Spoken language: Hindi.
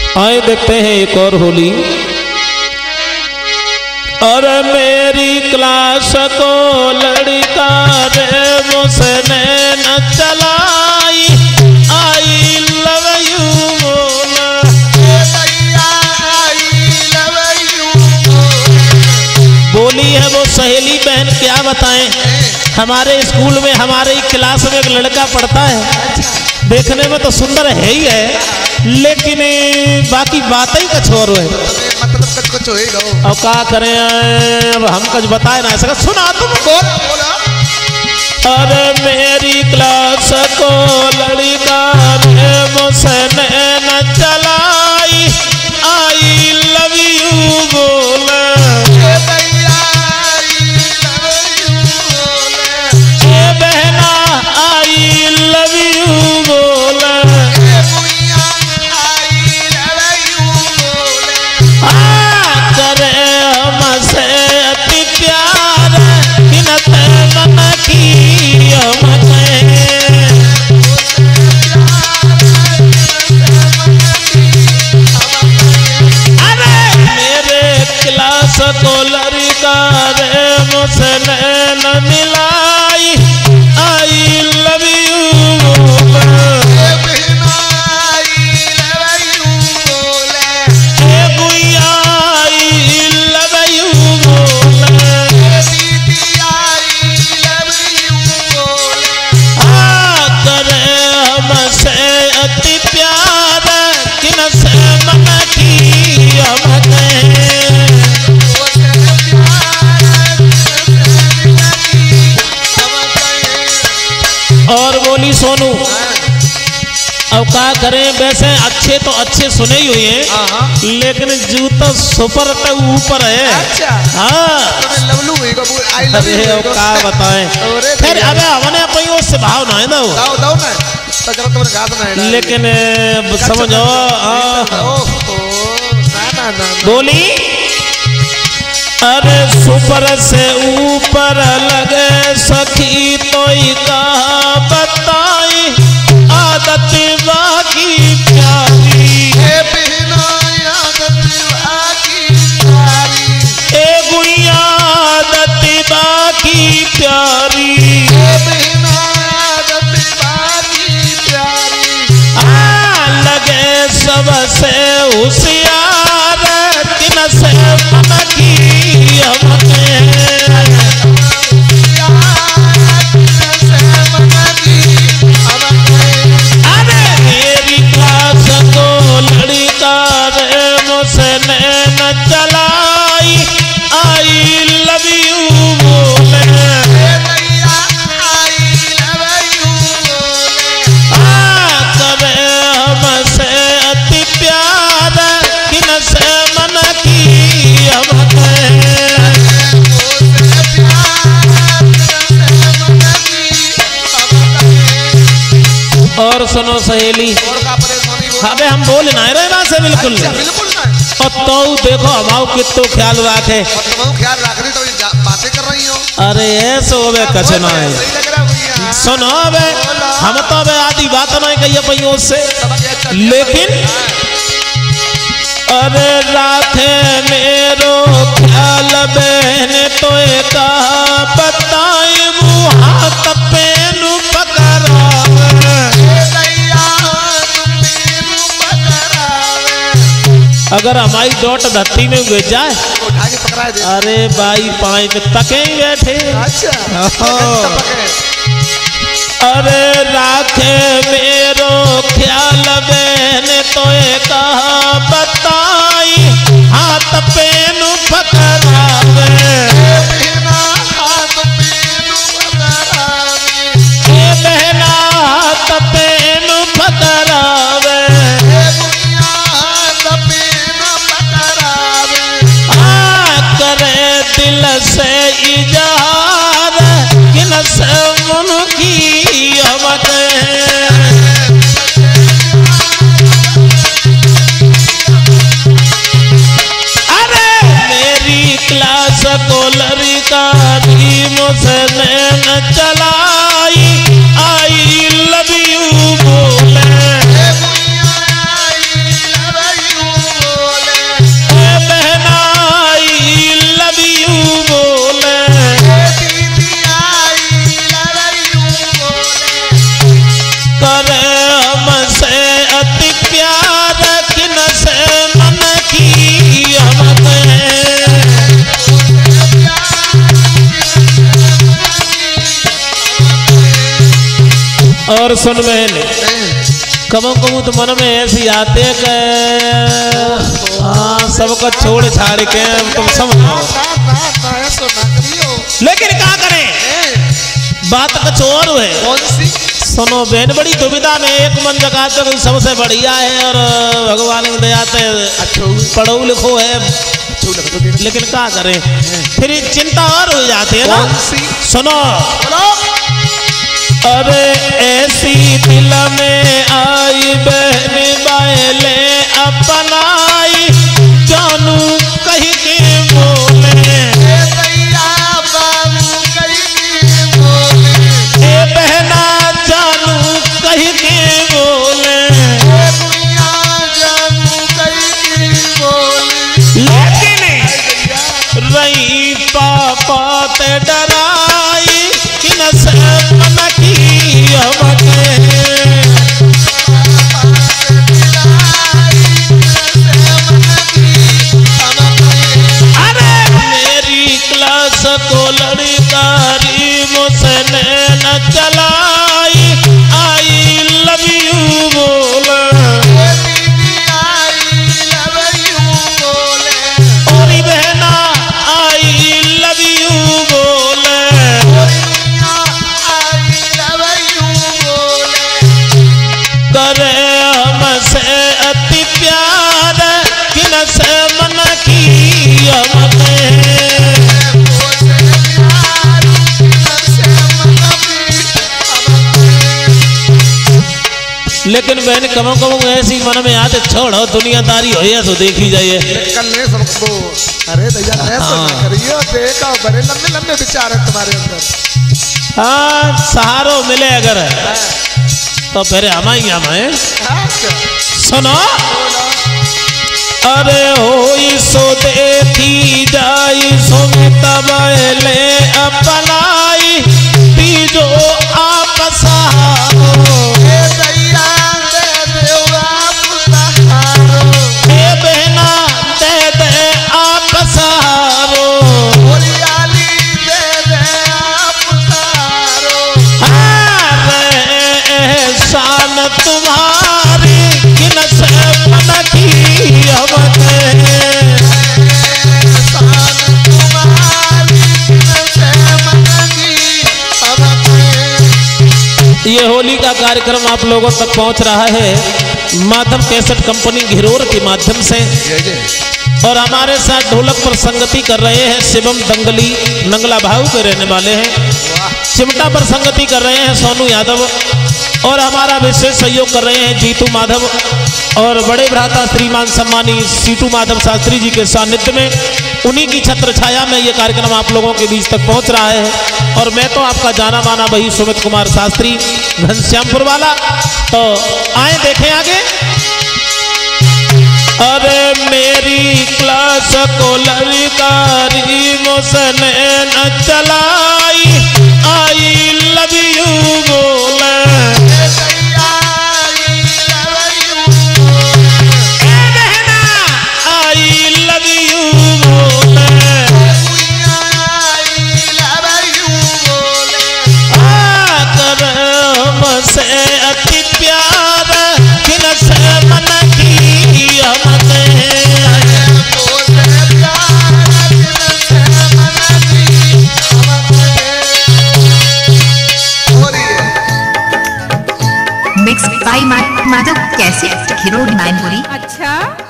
आए देखते हैं एक और होली। और मेरी क्लास को लड़का रे मुझसे न चलाई, आई लव यू बोला, बोली है वो सहेली बहन। क्या बताएं, हमारे स्कूल में हमारे क्लास में एक लड़का पढ़ता है, देखने में तो सुंदर है ही है, लेकिन बाकी बात ही कुछ और है। मतलब कुछ होएगा। अब क्या करें, अब हम कुछ बताए ना ऐसा। सुना तुम बोला। अरे मेरी क्लास को लड़का रे मुझसे न चलाई, आई लव यू बोला, ए बहना आई लव यू बोला, करे हमसे अति प्यार किनत मन की अरे मेरे क्लास को लड़का रे मुझसे न मिलाई, आई लव यू और बोली सोनू। अब क्या करें, वैसे अच्छे तो अच्छे सुने ही हुए हैं, लेकिन जूता सुपर तो ऊपर है। अच्छा। हाँ अरे क्या बताएं, खैर अब हमने कोई उससे भाव ना है ना, लेकिन समझो बोली। अरे सुपर से ऊपर लगे सखी तो कहा बताई, आदत बाकी प्यारी, ए गुइया आदत बाकी प्यारी, लगे सबसे होशियार किन से मन की अरे मेरी क्लास को लड़का रे मुझसे न चलाई, आई लव यू बोले, करे हमसे अति प्यार किन से मन की और सुनो सहेली, अबे हम बोल ना रहे वहां से बिल्कुल। और तो देखो हमाओ कितो ख्याल रखे, बातें कर रही हो। अरे ऐसे होवे कछ ना है। सुनो बे, हम तो बे आदि बात नहीं कही पइयों से, लेकिन अरे राखे मेरो ख्याल बहन तो कहा बताए मुहा तपेनु अगर हमारी डॉट धरती में गिर जाए उठा के पकड़ा दे। अरे भाई पाए में तके ही बैठे। अच्छा अरे राखे मेरो ख्याल बहन तो कहा बताई, हाथ पेनु पकड़ावे, बहना हाथ पेनु पकड़ावे, करे दिल से इजहार किन से मन की अरे मेरी क्लास को लड़का भी मुझसे न चलाई, आई लव यू बोले, सुन बहन, कबू कबू तो मन में ऐसी आते कि हाँ सबको छोड़ छाड़ के तुम समझो, लेकिन क्या करें, बात कुछ और है। कौन सी? सुनो बहन, बड़ी दुविधा में, एक मन जगह तो सबसे बढ़िया है और भगवान की दया से पढ़ो लिखो है, लेकिन क्या करें फिर चिंता और हो जाती है ना। सुनो, अरे ऐसी दिल में आई बहन बायले अपनाई, जानू कहीं के बोले, ए बहना जानू कहीं के बोले, लेकिन रही पापा ते डराई कि न से मन की हमके, अरे मेरी क्लास को लड़कारी मुझसे न चलाई, आई लव यू बोले, और बहना आई लव यू बोले, करे हमसे अति प्यार कि न से मन की हमके, लेकिन बहन कमो कमो ऐसी मन में आते छोड़ो दुनियादारी हो या तो देखी जाइए। अरे भैया करियो, देखो बड़े लंबे लंबे विचार है तुम्हारे अंदर। हाँ सहारो मिले अगर तो फिर हम ही हम हैं। सुनो, अरे हो सो देखी जाई सो तबले अपनाई, पीजो आप सहारो, ए बहना दे दे आप सहारो, शान तुम्हारी कि न से मन की हमके, ये होली का कार्यक्रम आप लोगों तक पहुंच रहा है माधव कैसेट कंपनी घिरोर के माध्यम से, और हमारे साथ ढोलक पर संगति कर रहे हैं शिवम दंगली, नंगला भाऊ के रहने वाले हैं, चिमटा पर संगति कर रहे हैं सोनू यादव, और हमारा विशेष सहयोग कर रहे हैं जीतू माधव, और बड़े भ्राता श्रीमान सम्मानी सीटू माधव शास्त्री जी के सानिध्य में, उन्हीं की छत्र छाया में ये कार्यक्रम आप लोगों के बीच तक पहुंच रहा है। और मैं तो आपका जाना माना भाई सुमित कुमार शास्त्री घनश्यामपुर वाला, तो आए देखें आगे। अरे मेरी क्लास को लड़कारी मुझसे न चलाई, आई लव यू बोले, आई लव यू बोले, हमसे अति प्यार कि न से मन की हमके, mix by Madhav cassette Ghiror Mainpuri. अच्छा